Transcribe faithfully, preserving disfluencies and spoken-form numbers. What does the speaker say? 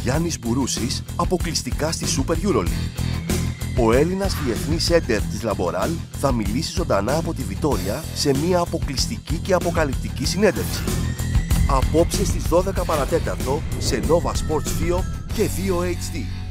Γιάννης Μπουρούσης αποκλειστικά στη Super EuroLeague. Ο Έλληνας διεθνής έντερ της Λαμποράλ θα μιλήσει ζωντανά από τη Βιτόρια σε μια αποκλειστική και αποκαλυπτική συνέντευξη. Απόψε στις δώδεκα παρατέταρτο σε Nova Sports δύο και δύο έιτς ντι.